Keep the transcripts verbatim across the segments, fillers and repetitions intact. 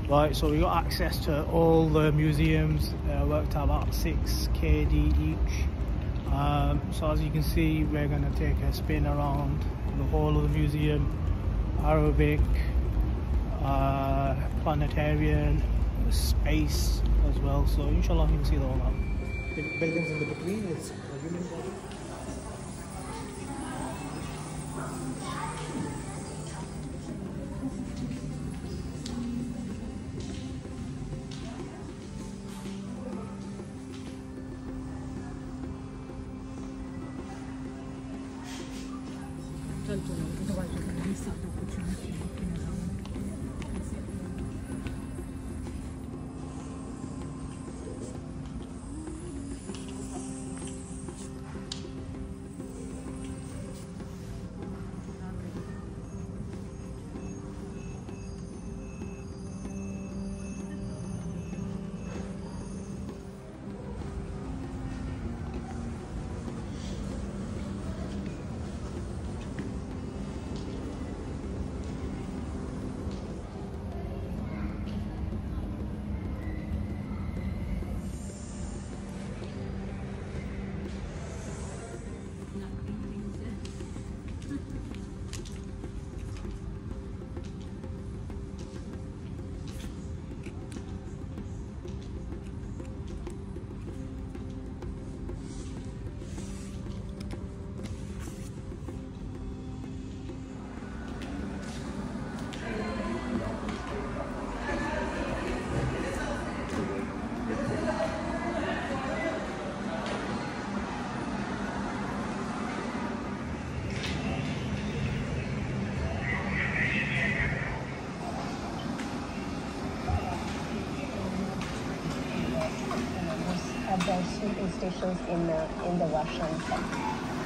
Right, so we got access to all the museums, uh, worked out about six K D each. Um, so as you can see, we're going to take a spin around the whole of the museum, Arabic, uh, planetarium, space as well. So inshallah you can see all that. The buildings in the between is a human body. Otherwise, you're going to miss out the opportunity looking around. At the sweeping stations in the in the Russian sector.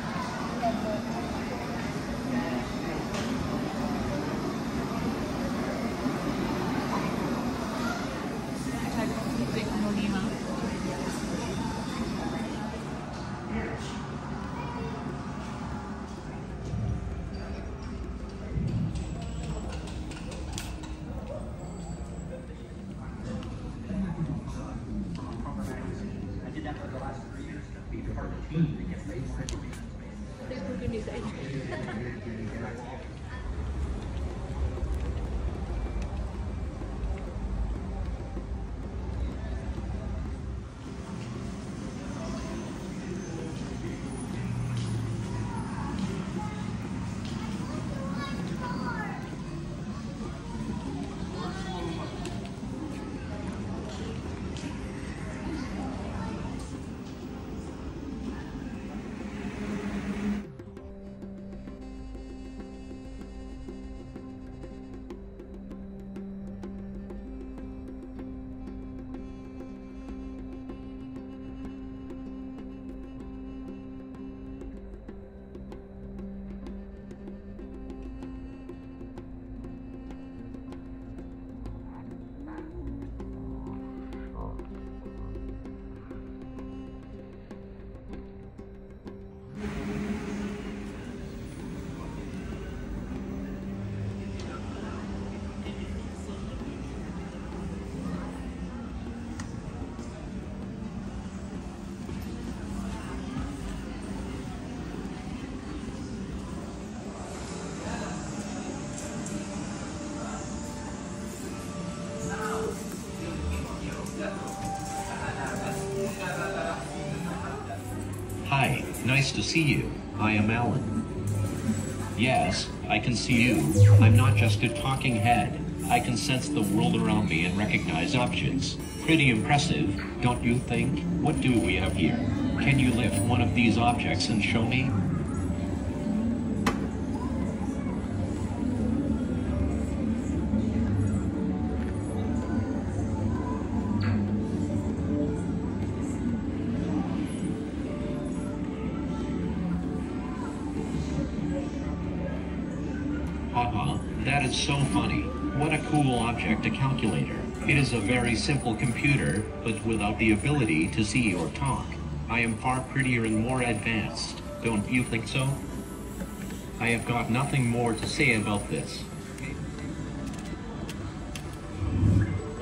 Hi, nice to see you. I am Alan. Yes, I can see you. I'm not just a talking head. I can sense the world around me and recognize objects. Pretty impressive, don't you think? What do we have here? Can you lift one of these objects and show me? Haha, that is so funny. What a cool object, a calculator. It is a very simple computer, but without the ability to see or talk. I am far prettier and more advanced. Don't you think so? I have got nothing more to say about this.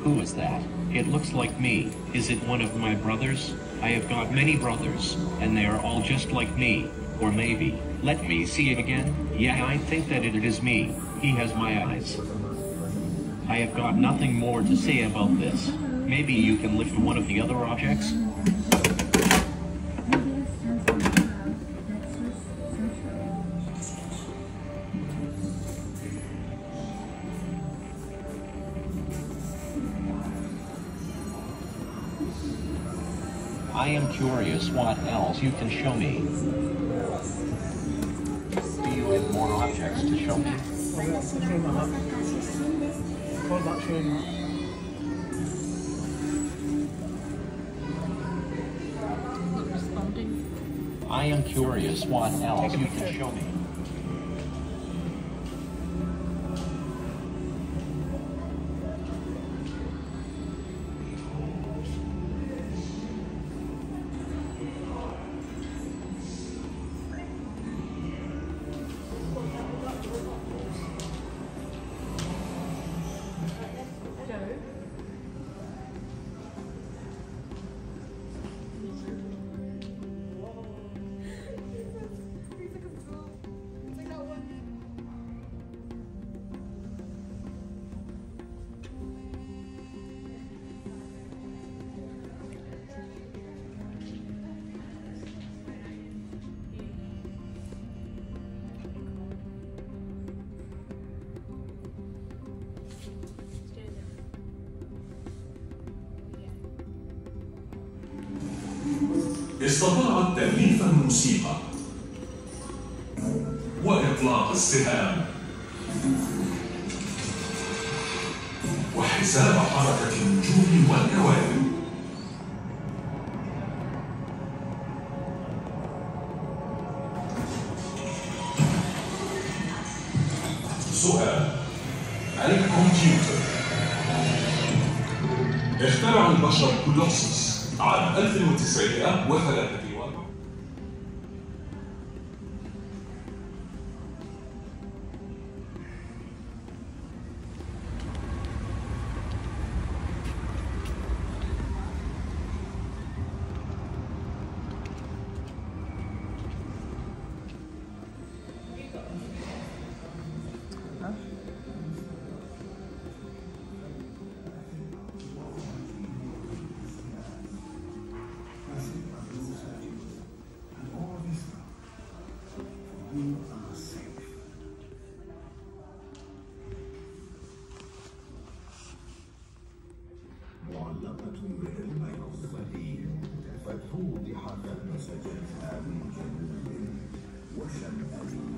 Who is that? It looks like me. Is it one of my brothers? I have got many brothers, and they are all just like me. Or maybe, let me see it again. Yeah, I think that it is me. He has my eyes. I have got nothing more to say about this. Maybe you can lift one of the other objects? I am curious what else you can show me. Do you have more objects to show me? I am curious what else you can show me. استطاعت تأليف الموسيقى وإطلاق السهام وحساب حركة النجوم والكواكب. سؤال: الكمبيوتر. اخترع البشر كولوسوس عام ألف وتسعمائة وثلاثة وأربعين. معلقة بالبيض فتوضح مسجتها من جنوب وشمال.